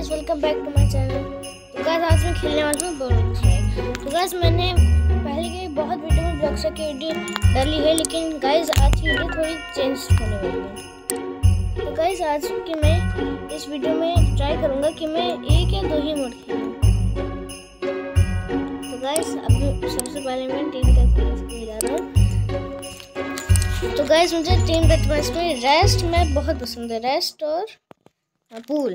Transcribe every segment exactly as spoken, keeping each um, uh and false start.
Guys, welcome back to my channel. तो guys, आज मैं खेलने वाला हूँ ब्लॉक्स। तो गाइस, मैंने पहले के बहुत वीडियो में ब्लॉक्स की वीडियो डाली है, लेकिन गाइस आज की वीडियो थोड़ी चेंज होने वाली है। तो गाइस, आज की मैं इस वीडियो में ट्राई करूँगा कि मैं एक या दो ही मोड खेलूँ। तो गाइस, अब सबसे पहले मैं टीम डेथमैच खेल जा रहा हूँ। तो गाइस, मुझे टीम डेथमैच में रेस्ट मैप बहुत पसंद है, रेस्ट और पूल।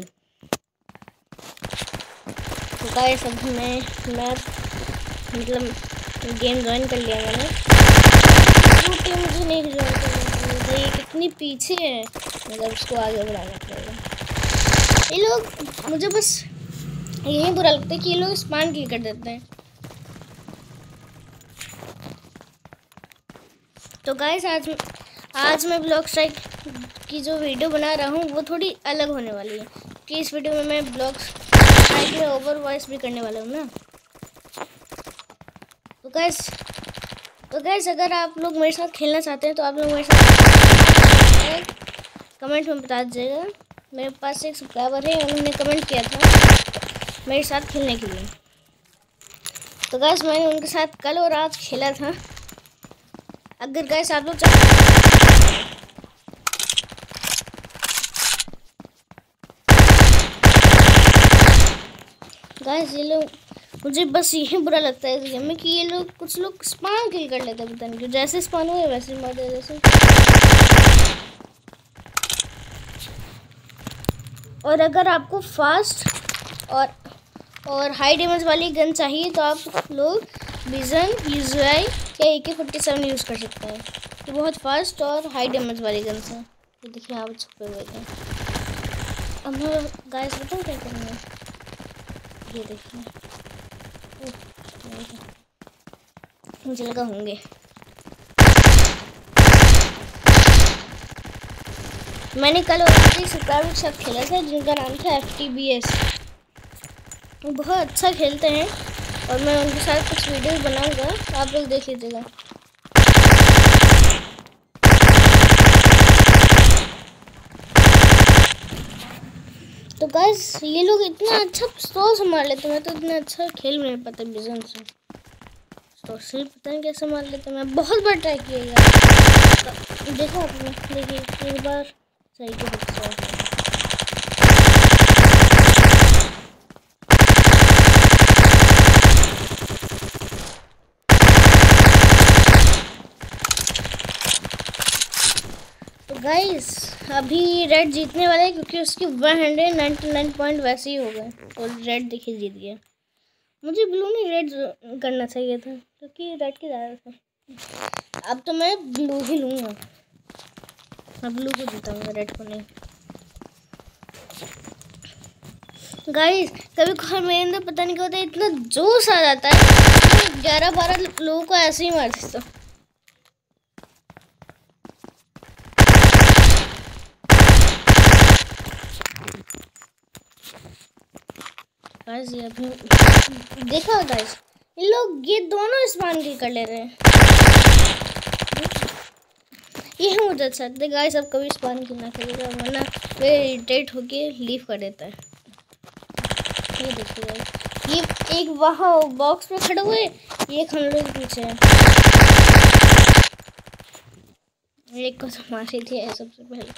तो गाइस, अब मैं मैप मतलब गेम ज्वाइन कर लिया मैंने। टीम मुझे नहीं ज्वाइन करनी, ये कितनी पीछे है, मतलब उसको आगे बढ़ाना पड़ेगा। ये लोग मुझे बस यही बुरा लगता है कि ये लोग स्पान किल कर देते हैं। तो गाइस, आज आज मैं ब्लॉक स्ट्राइक की जो वीडियो बना रहा हूँ वो थोड़ी अलग होने वाली है, कि इस वीडियो में मैं ब्लॉक स्ट्राइक में ओवर वॉइस भी करने वाला हूँ ना। तो गाइस तो गाइस अगर आप लोग मेरे साथ खेलना चाहते हैं तो आप लोग मेरे साथ कमेंट में बता दीजिएगा। मेरे पास एक सब्सक्राइबर है, उन्होंने कमेंट किया था मेरे साथ खेलने के लिए। तो गाइस, मैंने उनके साथ कल और आज खेला था। अगर गाइस आप लोग गाइस ये लोग मुझे बस यही बुरा लगता है इस गेम में कि ये लोग कुछ लोग स्पान किल कर लेते हैं, पता नहीं क्यों। जैसे स्पान हुए वैसे मार दे जैसे। और अगर आपको फास्ट और और हाई डैमेज वाली गन चाहिए तो आप लोग विजन यूजुआई या ए के फोर्टी सेवन यूज़ कर सकते हैं। ये बहुत फास्ट और हाई डैमेज वाली गन्स हैं। ये देखिए, आप छुपे हुए थे। अब मैं गाइस बताऊँ क्या करेंगे। ये देखिए, मुझे लगा होंगे। मैंने कल और सब्सक्राइबर के साथ खेला था जिनका नाम था एफ टी बी एस। वो बहुत अच्छा खेलते हैं और मैं उनके साथ कुछ वीडियोस बनाऊंगा, आप लोग देख लीजिएगा। तो गाइस, ये लोग इतना अच्छा पिस्तौल से मार लेते हैं, मैं तो इतना अच्छा खेल नहीं पाता विजन से। तो सिर्फ पता नहीं कैसे मार लेते हैं। मैं बहुत बार ट्राई किया, देखो आपने, देखिए एक बार सही के पिस्तौल। तो गाइस, अभी रेड जीतने वाला है क्योंकि उसकी एक सौ निन्यानवे पॉइंट वैसे ही हो गए और रेड देखिए जीत गया। मुझे ब्लू नहीं रेड करना चाहिए था क्योंकि रेड की ज़्यादा था। अब तो मैं ब्लू ही लूँगा, मैं ब्लू को जीताऊँगा, रेड को नहीं। गाइस, कभी कभी मेरे अंदर पता नहीं क्या होता है, इतना जोश आ जाता है, ग्यारह बारह लोगों को ऐसे ही मार देता हूँ। गाइस, ये अभी देखा गाइस, ये लोग ये दोनों स्पान किल कर ले रहे हैं। ये मुझे अच्छा लगता है। गाइस, अब कभी स्पान किल ना करेगा, वरना वे इरिटेट होके लीव कर देता है। ये देखिए, ये एक वहाँ बॉक्स में खड़े हुए, एक हम लोग पीछे है। एक को तो मारी थी सबसे पहले,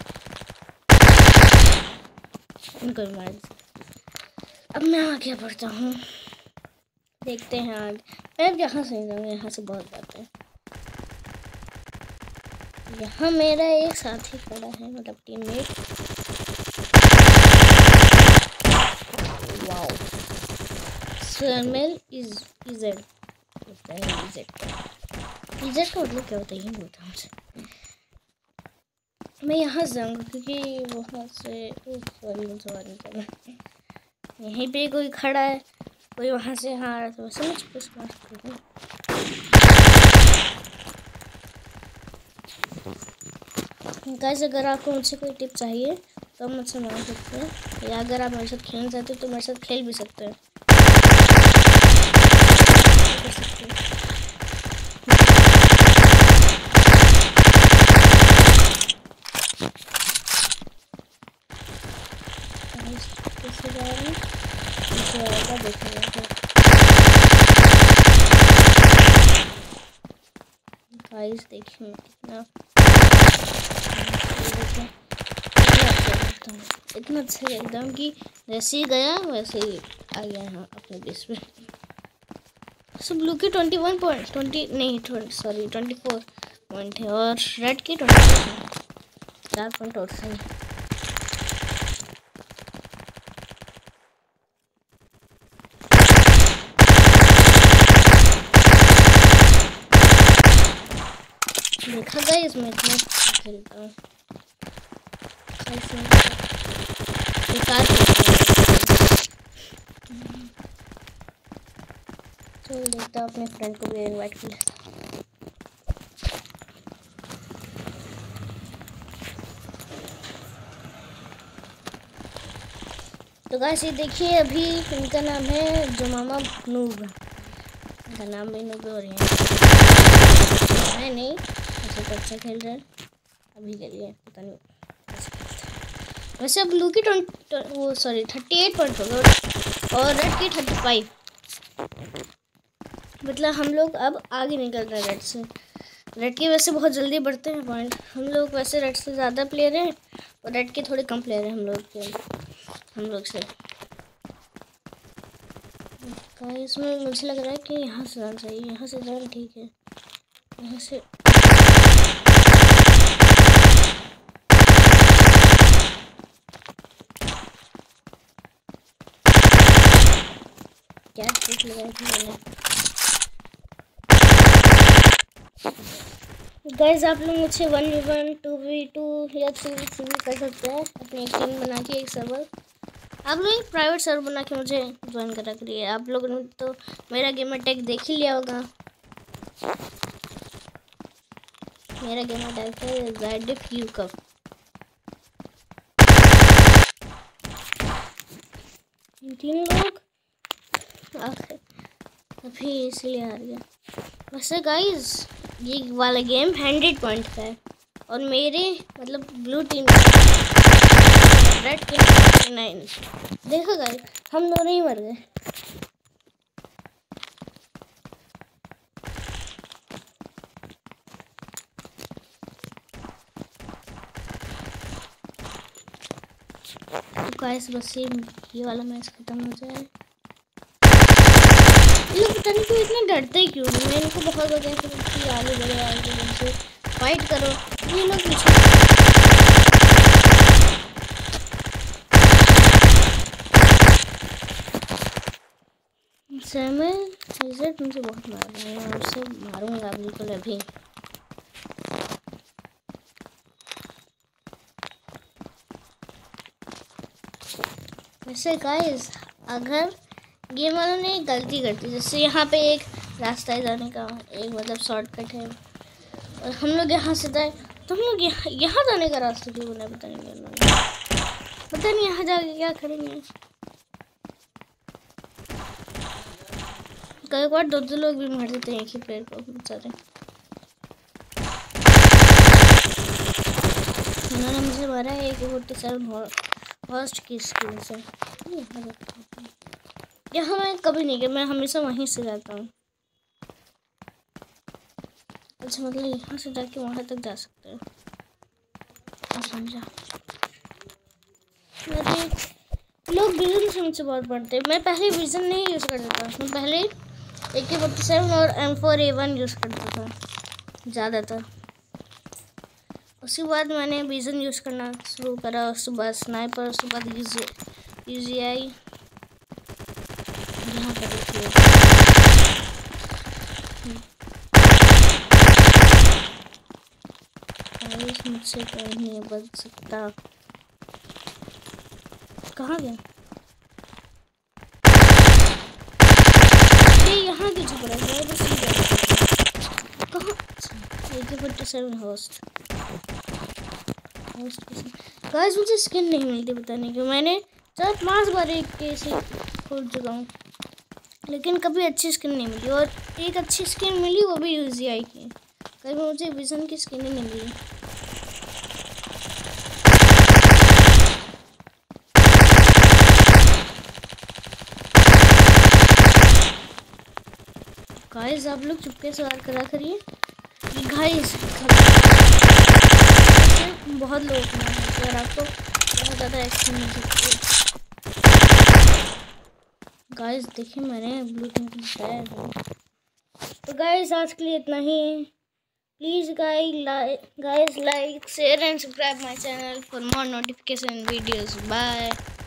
उनको भी मार। अब मैं आगे बढ़ता हूँ, देखते हैं आज मैं यहाँ से जाऊँगा। यहाँ से बहुत बात है। यहाँ मेरा एक साथी खड़ा है, मतलब teammate. Wow, smell is EZ EZ EZ का मतलब क्या होता है, ये नहीं होता मुझे। मैं यहाँ से जाऊँगा क्योंकि वहाँ से सॉरी मुझे नहीं करना। यहीं पे कोई खड़ा है, कोई वहाँ से यहाँ आ रहा था, वैसे मैं कुछ मार सकती हूँ। गाइस, अगर आपको मुझसे कोई टिप चाहिए तो आप मुझसे मांग सकते हैं, या अगर आप मेरे साथ खेलना चाहते हो तो मेरे साथ खेल भी सकते हैं। जा रहे हैं, पीछे आएगा देखेंगे। गाइस देखिए कितना इतना अच्छा एकदम कि जैसे ही गया वैसे ही आ गया यहाँ अपने बेस पे। सो ब्लू की ट्वेंटी वन पॉइंट ट्वेंटी नहीं सॉरी ट्वेंटी फोर पॉइंट है और रेड की ट्वेंटी चार पॉइंट और से। देखा गया इसमें इतना खेलता हूँ चलो देखता हूँ अपने फ्रेंड को भी इनवाइट कर लेता हूँ। तो गाइस ये देखिए अभी इनका नाम है जमामा नूब, इनका नाम भी नूब हो रही है नहीं ऐसे तो अच्छा खेल रहे हैं अभी के लिए, पता नहीं वैसे ब्लू की ट्वेंटी वो सॉरी थर्टी एट पॉइंट होगा और रेड की थर्टी फाइव, मतलब हम लोग अब आगे निकल रहे हैं रेड से। रेड के वैसे बहुत जल्दी बढ़ते हैं पॉइंट, हम लोग वैसे रेड से ज़्यादा प्लेयर हैं और रेड के थोड़े कम प्लेयर हैं हम लोग के हम लोग से। इसमें मुझे लग रहा है कि यहाँ से जाना चाहिए, यहाँ से जाना ठीक है, यहाँ से क्या ट्रिक लगाई थी मैंने। गाइस आप लोग मुझे one v one two v two या थ्री वी थ्री कर सकते हैं अपनी एक टीम बना के, एक सर्वर आप लोग एक प्राइवेट सर्वर बना के मुझे ज्वाइन करा करिए। आप लोगों ने तो मेरा गेमर टैग देख ही लिया होगा, मेरा गेमर टैग है ज़ैडिफ यूकफ। तीन लोग अभी इसलिए हार गया। वैसे गाइस ये वाला गेम हंड्रेड पॉइंट का है और मेरे मतलब blue team red team nine. देखो गाइस हम दोनों ही मर गए। तो गाइस बस ये वाला मैच खत्म हो जाए। ये लोग पता नहीं क्यों इतना डरते क्यों, मैं इनको बहुत वजह से आगे बढ़े आगे इनसे फाइट करो, ये लोग पीछे। मैं इसे तुमसे बहुत मार रही हूँ, उससे मारूंगा बिल्कुल अभी। वैसे गाइस अगर गेम वालों ने गलती कर दी, जैसे यहाँ पे एक रास्ता है जाने का, एक मतलब शॉर्टकट है और हम लोग यहाँ से जाए तो हम लोग यहाँ यहाँ जाने का रास्ता क्यों बना पता नहीं मेरे लोग पता नहीं यहाँ जाके क्या करेंगे। कई बार दो दो लोग भी मार देते हैं एक ही प्लेयर को बेचारे। उन्होंने मुझे मारा है एक फोर्टी सेवन फर्स्ट की स्किल से। यहाँ मैं कभी नहीं गया, मैं हमेशा वहीं से जाता हूँ। अच्छा मतलब यहाँ से जाके वहाँ तक जा सकते हैं, समझा। लोग विजन से मुझसे बहुत पढ़ते हैं, मैं पहले विजन नहीं यूज़ करता था, मैं पहले ए के फोर्टी सेवन और M four A one use करता था ज़्यादातर। उसके बाद मैंने विजन यूज़ करना शुरू करा, उसके बाद स्नाइपर, उसके बाद यू जी आई। यहाँ पर देखिए मुझसे कोई नहीं बच सकता। कहाँ गया ये? यहाँ की छुप रहा है बस कहाँ? A K forty seven host guys मुझे स्किन नहीं मिलती, पता नहीं क्यों। मैंने चार पांच बार एक कैसे खोल चुका हूँ लेकिन कभी अच्छी स्किन नहीं मिली, और एक अच्छी स्किन मिली वो भी यू जी आई की, कभी मुझे विजन की स्किन नहीं मिली। गाइस आप लोग चुपके से वार करा करिए गाइस। बहुत लोग हैं अगर आपको बहुत ज़्यादा एक्शन मिल सकती है। गाइस देखिए मैंने ब्लू टिंग बताया। तो गाइस आज के लिए इतना ही। Please guys like guys like share and subscribe my channel for more notification videos. Bye.